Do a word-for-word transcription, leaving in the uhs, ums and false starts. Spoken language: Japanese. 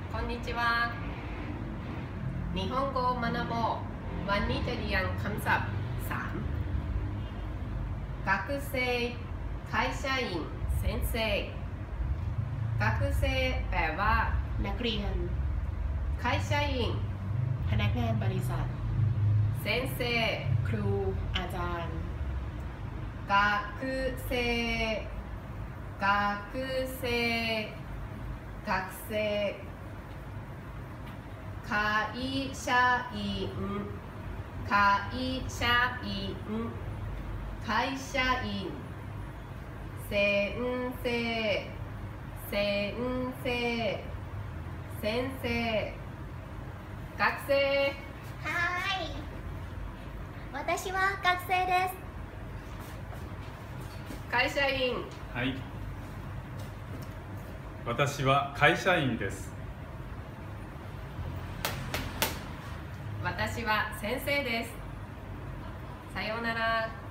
こんにちは。日本語を学ぼう。วันนี้จะเรียนคำศัพท์สาม学生会社員先生学生แปลว่านักเรียน会社員พนักงานบริษัท先生ครูอาจารย์学生学生学生会社員会社員会社員先生先生先生学生はい。私は学生です。 会社員はい。私は会社員です。 私は先生です。さようなら。